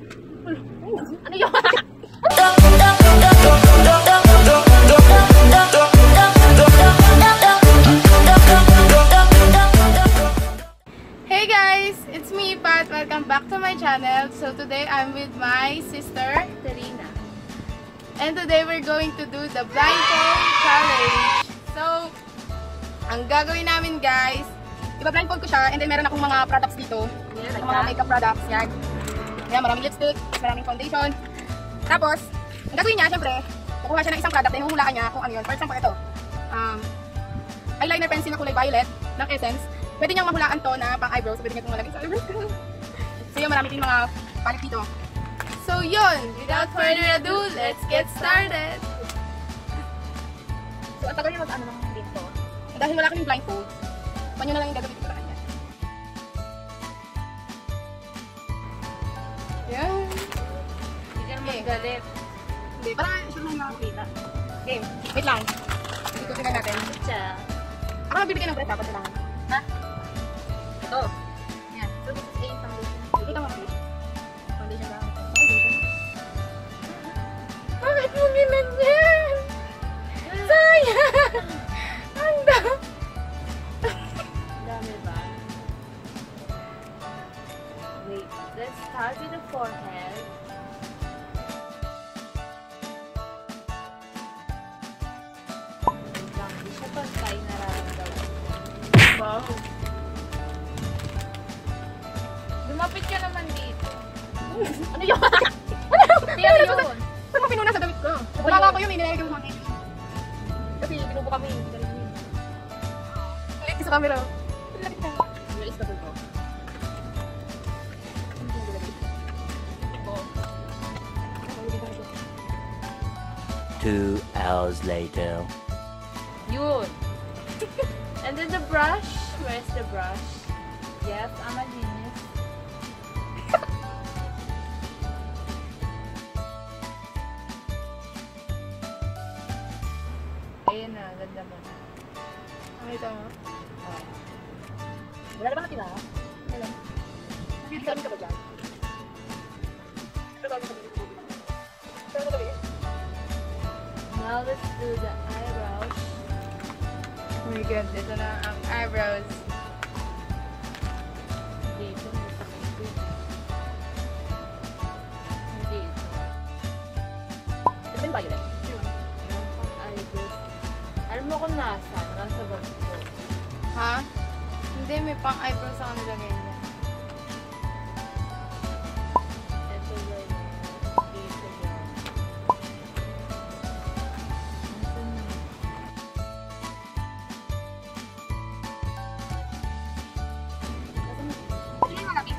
Ano yun? Hey guys! It's me, Pat. Welcome back to my channel. So today I'm with my sister, Terina. And today we're going to do the blindfold challenge. So, ang gagawin namin guys, iba-blindfold ko siya and then meron akong mga products dito. Yeah, like mga makeup products. Yan. Yan, maraming lipstick, maraming foundation. Tapos, ang gagawin niya, syempre, kukuha siya ng isang product and huhulaan niya kung ano yun. For example, ito. Eyeliner pencil na kulay violet ng Essence. Pwede niyang mahulaan to na pang eyebrows. Pwede niya itong malagay sa eyebrows. So yun, marami din mga palit dito. So yun, without further ado, let's get started! So, ang tagal niya mag-ano ng dito? Dahil wala kaming blindfold, panyo na lang yung gagawin ko sa kanya. Yan. Hindi ka naman galit. Hindi, parang siya lang makakita. Game, wait lang. Ikutin na natin. Siya. Ako magbibigay ng press, dapat lang. Ha? Ito. Yan. So, this is a foundation. Ito mga fish. Foundation lang. Bakit mo ginanyan? Sayang! Ang Dami ba? Wait, let's start with the forehead. Wait lang, hindi siya pantay nararamdaman. Wow. Lumapit ka naman dito. Ano yun? Hindi yun. Saan mo pinuna sa damit ko? Wala ko yun, nilalagay ko mga kasi binubo kami. Late sa camera. Late na. Malis na po. 2 hours later. Yun. And then the brush. Where's the brush? Yes, I'm a genius. Ayun na, ganda mo na. Nakita mo? Wala na ba natira? Wala. Nakita ka ba dyan? Now let's do the eyebrows. Oh my god, ito na ang eyebrows. Dito, dito. Dito. Ito ba yung violet? Yung pang eyebrows. Alam mo kung nasa bag ko. Ha? Hindi, may pang eyebrows ako nilagay niya. Ito ba yun? Dito yun. Nasaan na? Ito yung malapis.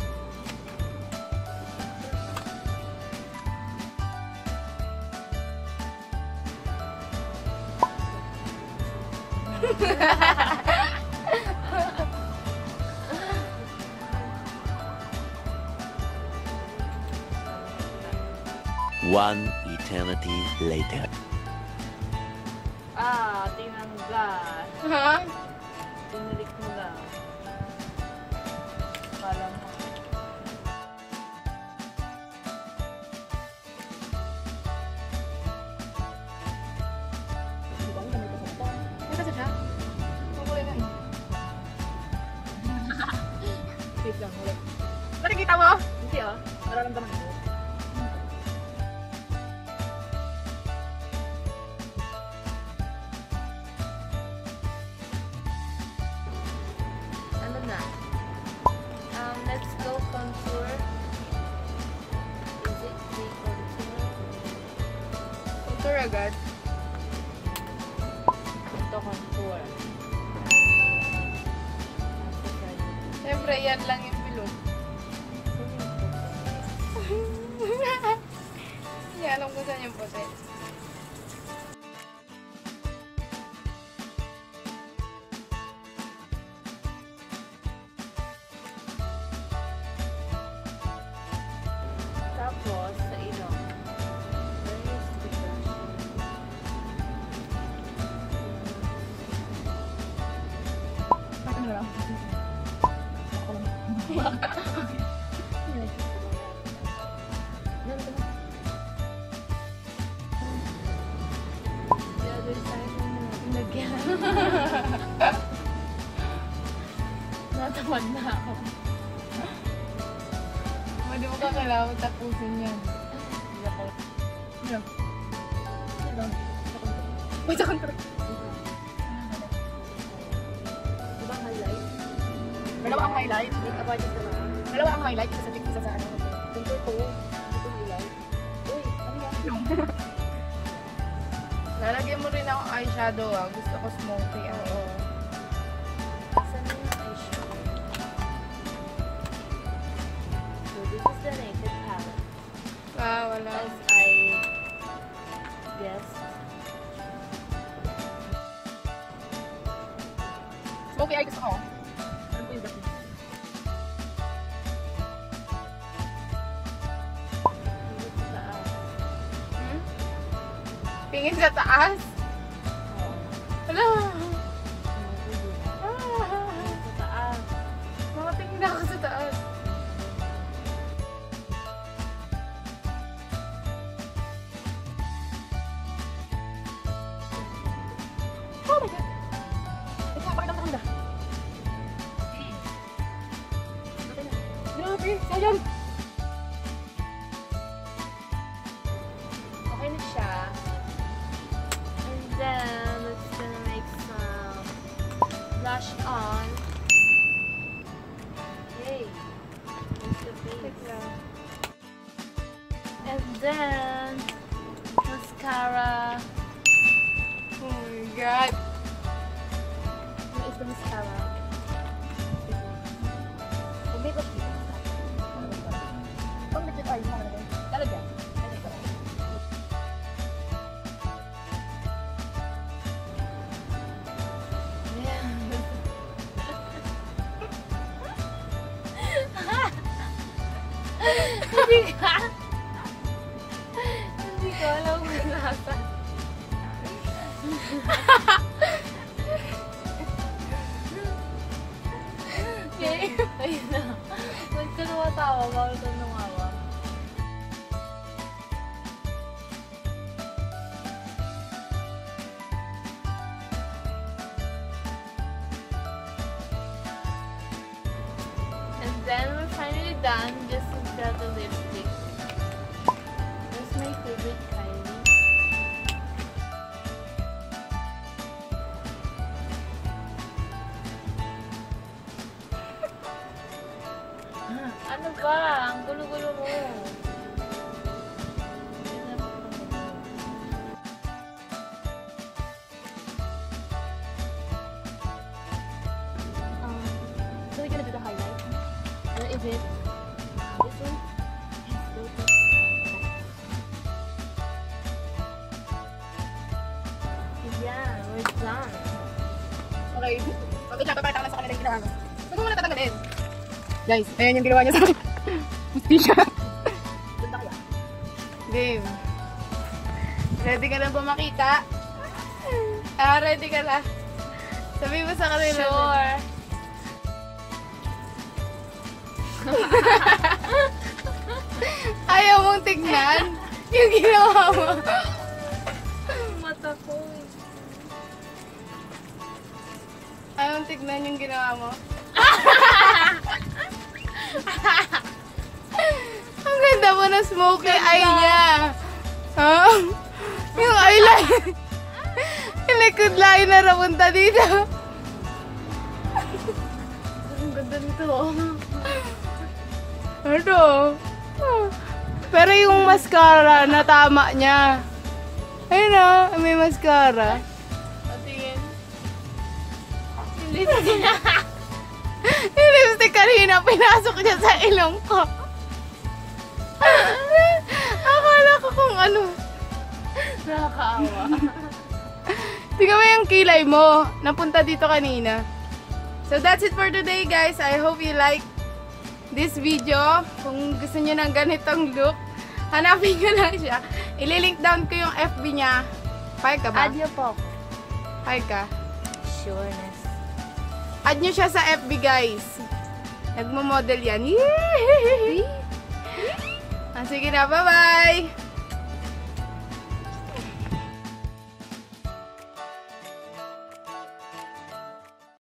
One eternity later. Tinanggal. Ha? Tinalik mo lang. Kala mo. May kasi siya. Kukulay na eh. Wait lang, ulit. Nakikita mo? Hindi ah. Nararamdaman ko. Ano na? Let's go contour. Is it the contour? Contour agad. Ito contour. Siyempre, yan lang yung bilog. Hindi alam ko saan yung puti. Tapos, sa ilong. Where is the brush? Bakit na lang? Tamad na ako. Hindi mo ka kailangan tapusin yan. Yan. Wait, ako na. Diba highlight? Dalawa ang highlight. Dalawa ang highlight. Isa sa ano. Ito highlight. Uy, ano yan? Lalagyan mo rin ako eyeshadow ah. Gusto ko smoky ah. Saan na yung eyeshadow? So this is the Naked palette. Ah, wala. As I guessed. Smoky eye gusto ko. Ano po yung dati? Tingin sa taas. Wala. Sa taas. Makatingin ako sa taas. Oh my God! Ito, pakita mo kanda. Grabe, sayang! Okay na siya. And then, let's gonna make some blush on. Yay! It's the face. And then, mascara. Oh my God! Where is the mascara? Mag-makeup dito. Pang legit eyes mo naman. Talaga. Hindi ko alam kung nasa. Okay. Ayun na. Huwag ka nawatawa. Bawal ka numawa. And then we're finally done. Just got the lipstick. That's my favorite Kylie. Ano ba? Ang gulo-gulo mo. So we're gonna do the highlight. Ano is it? This one? Yeah, we're done. Okay. Okay, papakita ko na sa kanila yung ginawa ko. Huwag mo muna tatanggalin. Guys, ayan yung ginawa niya sa akin. Musti siya. Ganda kaya? Babe. Ready ka na ba makita? Ah, ready ka na. Sabi mo sa kanila. Sure. Ayaw mong tignan yung ginawa mo. Mata ko. Ayaw mong tignan yung ginawa mo. Ang ganda mo na smoky eye niya. Huh? Yung eyeliner. Yung likod liner na punta dito. Ang ganda nito. Ano? Pero yung mascara na tama niya. Ayun na, may mascara. Patingin. Yung lipstick kanina, pinasok niya sa ilong ko. Akala ko kung ano. Nakakaawa. Tingnan mo yung kilay mo. Napunta dito kanina. So that's it for today, guys. I hope you like this video. Kung gusto niyo ng ganitong look, hanapin nyo lang siya. Ililink down ko yung FB niya. Pay ka ba? Add niyo po ako. Pay ka. Sureness. Add nyo siya sa FB, guys. Nagmo-model yan. Yee! Sige na, bye-bye!